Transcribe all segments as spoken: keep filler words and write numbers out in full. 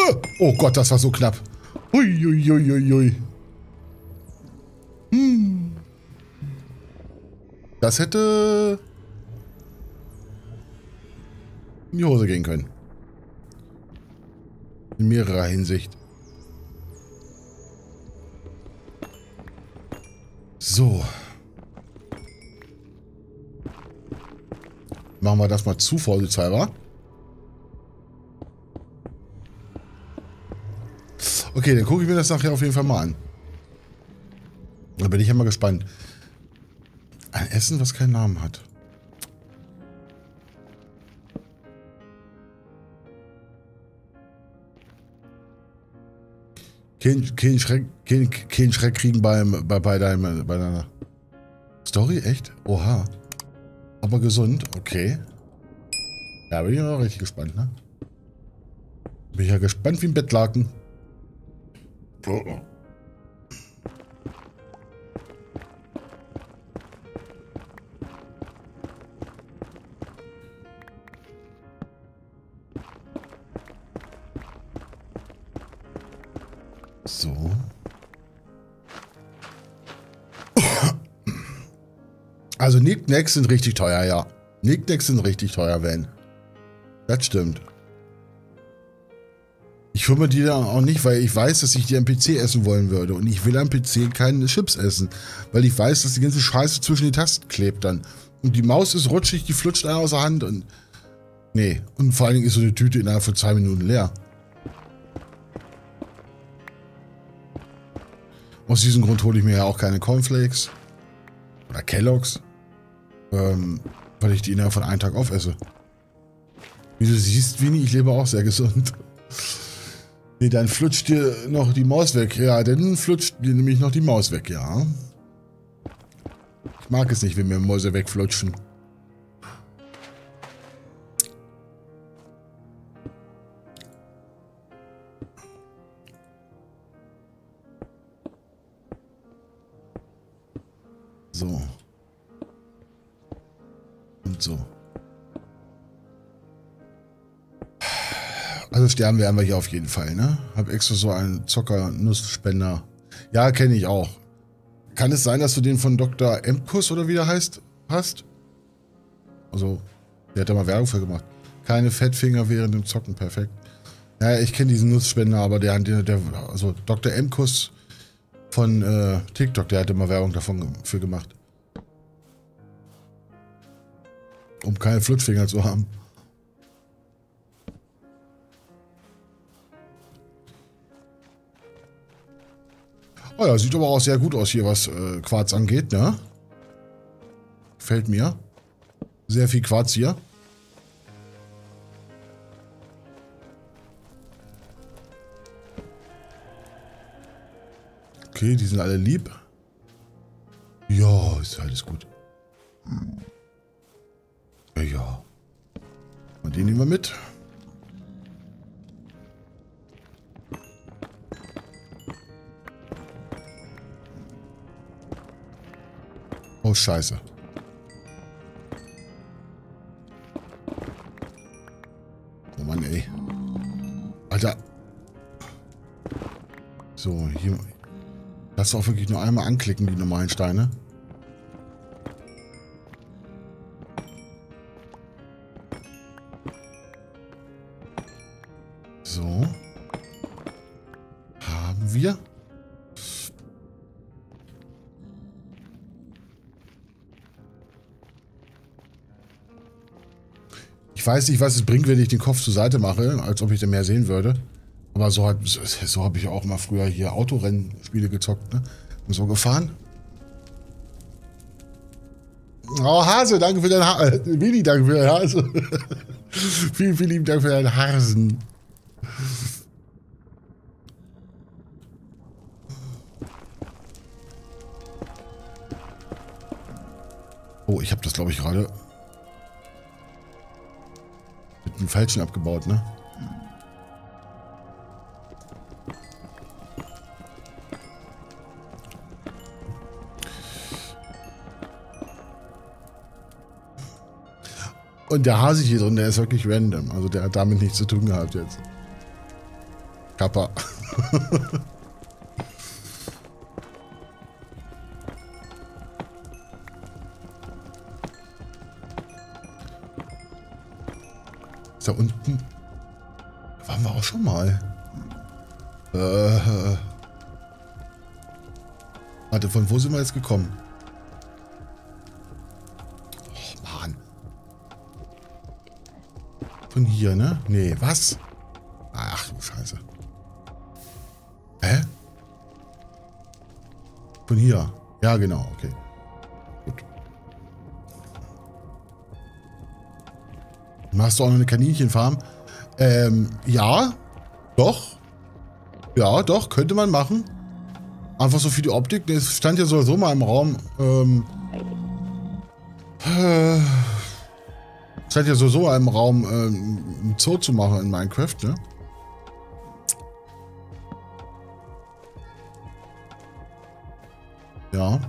Oh Gott, das war so knapp. Uiuiuiui. Hm. Das hätte in die Hose gehen können. In mehrerer Hinsicht. So. Machen wir das mal zu vorsichtshalber. Okay, dann gucke ich mir das nachher auf jeden Fall mal an. Da bin ich ja mal gespannt. Ein Essen, was keinen Namen hat. Kein, kein, Schreck, kein, kein Schreck kriegen beim, bei, bei, deinem, bei deiner Story? Echt? Oha. Aber gesund, okay. Ja, bin ich auch richtig gespannt, ne? Bin ich ja gespannt wie ein Bettlaken. Oh, oh. So. Also Knickknacks sind richtig teuer, ja. Knickknacks sind richtig teuer, Van. Das stimmt. Ich hole mir die dann auch nicht, weil ich weiß, dass ich die am P C essen wollen würde. Und ich will am P C keine Chips essen. Weil ich weiß, dass die ganze Scheiße zwischen den Tasten klebt dann. Und die Maus ist rutschig, die flutscht einer aus der Hand. Und nee. Und vor allen Dingen ist so eine Tüte innerhalb von zwei Minuten leer. Aus diesem Grund hole ich mir ja auch keine Cornflakes. Oder Kellogg's. Ähm, weil ich die innerhalb von einem Tag aufesse. Wie du siehst, Winnie, ich lebe auch sehr gesund. Nee, dann flutscht dir noch die Maus weg. Ja, dann flutscht dir nämlich noch die Maus weg, ja. Ich mag es nicht, wenn mir Mäuse wegflutschen. So. Und so. Also sterben werden wir hier auf jeden Fall, ne? Hab extra so einen Zocker-Nussspender. Ja, kenne ich auch. Kann es sein, dass du den von Doktor Emkus oder wie der heißt, hast? Also, der hat da mal Werbung für gemacht. Keine Fettfinger während dem Zocken, perfekt. Ja, ich kenne diesen Nussspender, aber der, der, der also Doktor Emkus von äh, TikTok, der hat immer Werbung davon für gemacht. Um keine Flutschfinger zu haben. Oh ja, sieht aber auch sehr gut aus hier, was äh, Quarz angeht, ne? Gefällt mir. Sehr viel Quarz hier. Okay, die sind alle lieb. Ja, ist alles gut. Ja, ja. Und den nehmen wir mit. Oh, scheiße. Oh Mann, ey. Alter. So, hier. Lass auch wirklich nur einmal anklicken, die normalen Steine. So. Haben wir. Ich weiß nicht, was es bringt, wenn ich den Kopf zur Seite mache, als ob ich da mehr sehen würde. Aber so, hat, so habe ich auch mal früher hier Autorennspiele gezockt, ne? Und so gefahren. Oh, Hase, danke für dein Hase. Willi, danke für dein Hase. vielen, vielen lieben Dank für deinen Hasen. Oh, ich habe das, glaube ich, gerade mit dem Falschen abgebaut, ne? Und der Hase hier drin, der ist wirklich random. Also der hat damit nichts zu tun gehabt jetzt. Kappa. Ist da unten? Da waren wir auch schon mal. Äh. Warte, von wo sind wir jetzt gekommen? Oh, Mann. Von hier, ne? Nee, was? Ach du Scheiße. Hä? Von hier. Ja, genau, okay. Gut. Machst du auch noch eine Kaninchenfarm? Ähm, ja. Doch. Ja, doch, könnte man machen. Einfach so für die Optik. Das stand ja sowieso mal im Raum. Ähm, äh, stand ja sowieso mal im Raum, ähm, ein Zoo zu machen in Minecraft, ne? Ja.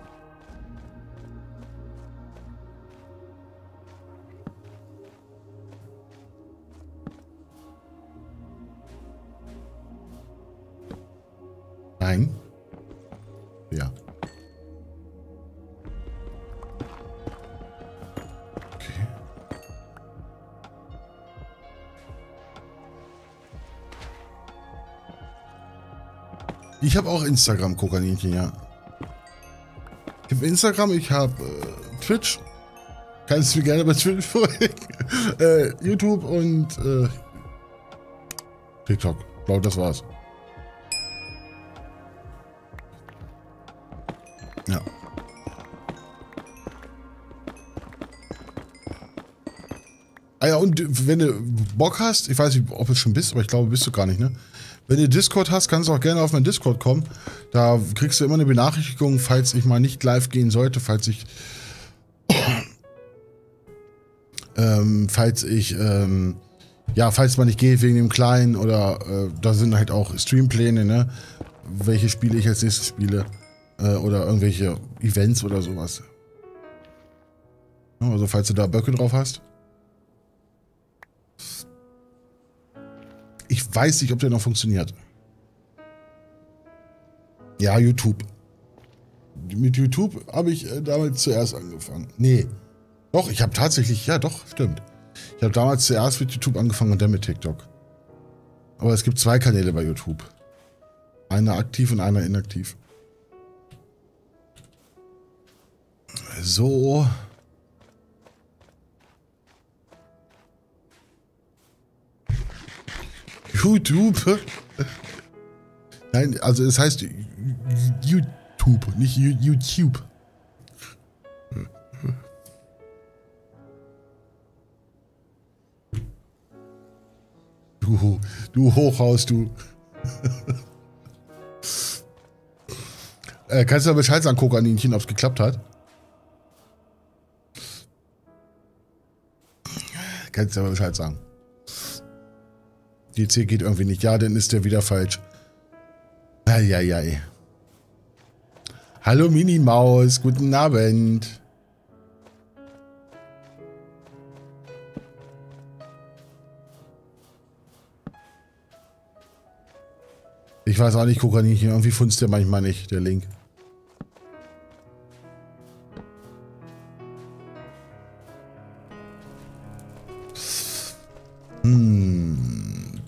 Nein. Ja. Okay. Ich habe auch Instagram, Kokaninchen, ja. Ich habe Instagram, ich habe äh, Twitch. Kannst du mir gerne bei Twitch folgen. äh, YouTube und äh, TikTok. Ich glaube, das war's. Ja. Ah ja, und wenn du Bock hast, ich weiß nicht, ob du schon bist, aber ich glaube, bist du gar nicht, ne? Wenn du Discord hast, kannst du auch gerne auf meinen Discord kommen. Da kriegst du immer eine Benachrichtigung, falls ich mal nicht live gehen sollte, falls ich ähm, falls ich ähm, ja, falls man nicht geht wegen dem Kleinen oder äh, da sind halt auch Streampläne, ne? Welche Spiele ich als nächstes spiele äh, oder irgendwelche Events oder sowas. Ja, also falls du da Böcke drauf hast. Ich weiß nicht, ob der noch funktioniert. Ja, YouTube. Mit YouTube habe ich äh, damals zuerst angefangen. Nee. Doch, ich habe tatsächlich, ja doch, stimmt. Ich habe damals zuerst mit YouTube angefangen und dann mit TikTok. Aber es gibt zwei Kanäle bei YouTube. Einer aktiv und einer inaktiv. So. YouTube. Nein, also es heißt YouTube, nicht YouTube. Du, du Hochhaus, du. äh, kannst du da Bescheid sagen, Kokaninchen, ob es geklappt hat? Kannst du aber Bescheid sagen. D C geht irgendwie nicht. Ja, dann ist der wieder falsch. Eieiei. Hallo Minimaus, guten Abend. Ich weiß auch nicht, Kokaninchen, irgendwie funzt der manchmal nicht, der Link. Hm.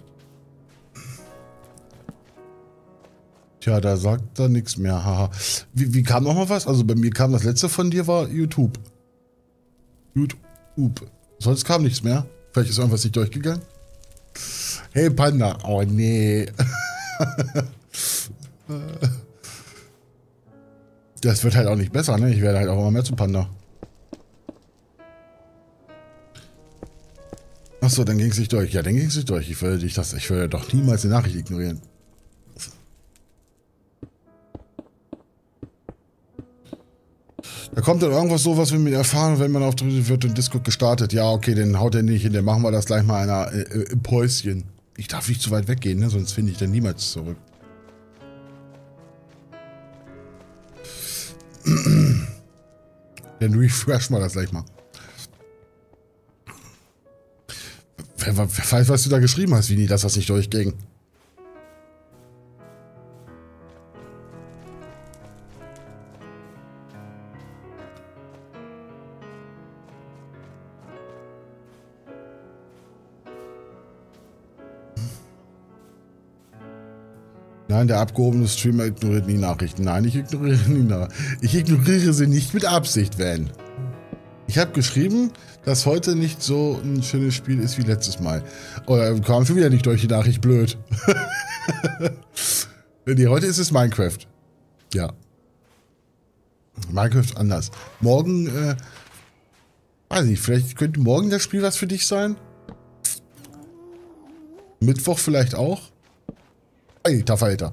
Tja, da sagt er nichts mehr. Haha. Wie, wie kam noch mal was? Also bei mir kam das letzte von dir war YouTube. YouTube. Sonst kam nichts mehr. Vielleicht ist irgendwas nicht durchgegangen. Hey Panda. Oh nee. Das wird halt auch nicht besser, ne? Ich werde halt auch immer mehr zu Panda. Achso, dann ging es nicht durch. Ja, dann ging es nicht durch. Ich würde dich das, ich würde doch niemals eine Nachricht ignorieren. Da kommt dann irgendwas so, was wir mit erfahren, wenn man auf wird und Discord gestartet. Ja, okay, dann haut er nicht hin, dann machen wir das gleich mal einer, äh, im Päuschen. Ich darf nicht zu weit weggehen, ne? Sonst finde ich dann niemals zurück. Dann refresh mal das gleich mal. Wer, wer weiß, was du da geschrieben hast, Vini, dass das nicht durchging. Nein, der abgehobene Streamer ignoriert nie Nachrichten. Nein, ich ignoriere nie Nachrichten. Ich ignoriere sie nicht mit Absicht, Van. Ich habe geschrieben, dass heute nicht so ein schönes Spiel ist wie letztes Mal. Oder oh, kam schon wieder nicht durch die Nachricht, blöd. Nee, heute ist es Minecraft. Ja. Minecraft anders. Morgen, äh, weiß ich, vielleicht könnte morgen das Spiel was für dich sein. Mittwoch vielleicht auch. Alter Falter.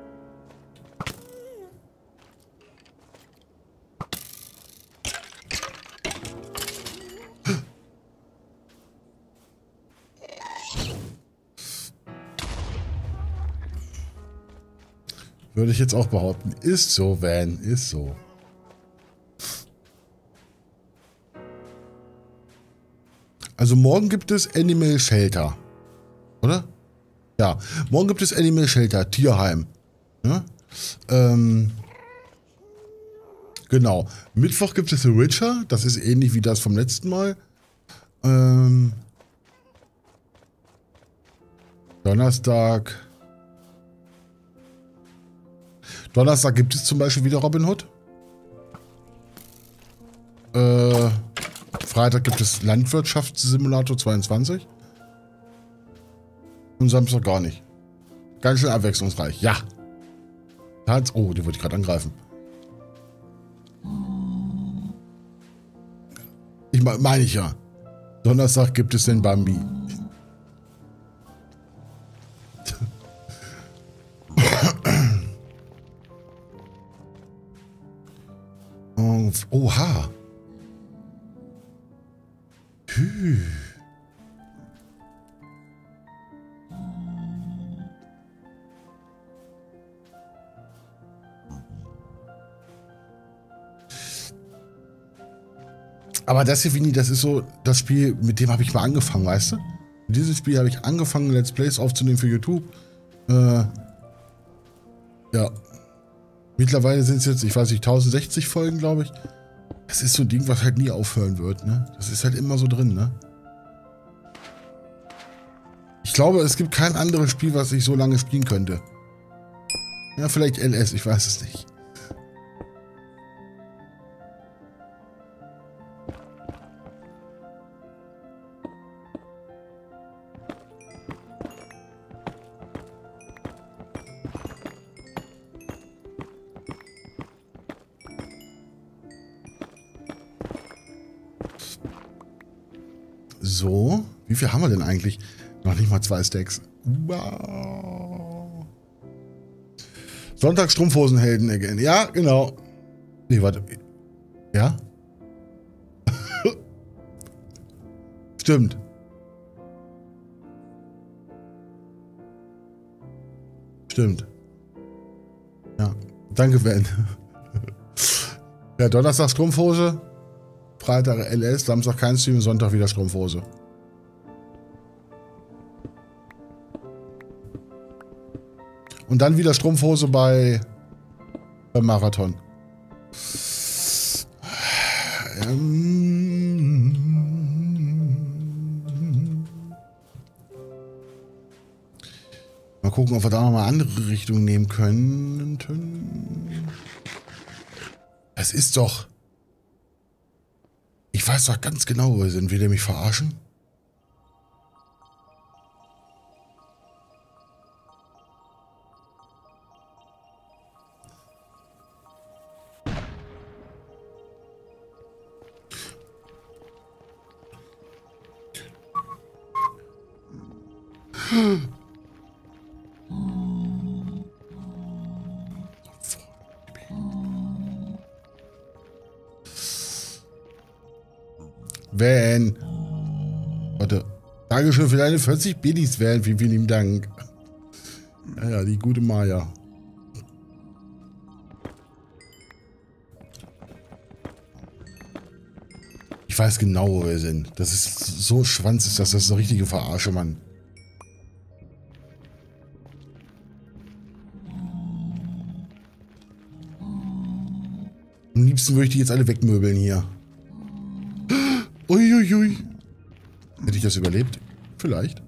Würde ich jetzt auch behaupten. Ist so, Van. Ist so. Also morgen gibt es Animal Shelter. Oder? Ja. Morgen gibt es Animal Shelter. Tierheim. Ja? Ähm, genau. Mittwoch gibt es The Witcher. Das ist ähnlich wie das vom letzten Mal. Ähm, Donnerstag... Donnerstag gibt es zum Beispiel wieder Robin Hood. Äh, Freitag gibt es Landwirtschaftssimulator zweiundzwanzig. Und Samstag gar nicht. Ganz schön abwechslungsreich. Ja. Oh, die würde ich gerade angreifen. Ich meine mein ich ja. Donnerstag gibt es den Bambi. Oha. Hü. Aber das hier, Vini, das ist so das Spiel, mit dem habe ich mal angefangen, weißt du? Mit diesem Spiel habe ich angefangen, Let's Plays aufzunehmen für YouTube. Äh, ja. Mittlerweile sind es jetzt, ich weiß nicht, tausendsechzig Folgen, glaube ich. Das ist so ein Ding, was halt nie aufhören wird, ne? Das ist halt immer so drin, ne? Ich glaube, es gibt kein anderes Spiel, was ich so lange spielen könnte. Ja, vielleicht L S, ich weiß es nicht. So, wie viel haben wir denn eigentlich? Noch nicht mal zwei Stacks. Wow. Sonntag Strumpfhosenhelden again. Ja, genau. Nee, warte. Ja? Stimmt. Stimmt. Ja. Danke, Ben. Ja, Donnerstag Strumpfhose. Freitag L S, Samstag kein Stream, Sonntag wieder Strumpfhose. Und dann wieder Strumpfhose bei beim Marathon. Ähm Mal gucken, ob wir da nochmal andere Richtungen nehmen können. Das ist doch... Ich weiß doch ganz genau, wo wir sind. Will der mich verarschen? Van. Warte. Dankeschön für deine vierzig Biddies, Van. Vielen, vielen lieben Dank. Ja, ja, die gute Maya. Ich weiß genau, wo wir sind. Das ist so Schwanz, ist das. Das ist eine richtige Verarsche, Mann. Am liebsten würde ich die jetzt alle wegmöbeln hier. Uiuiui. Hätte ich das überlebt? Vielleicht.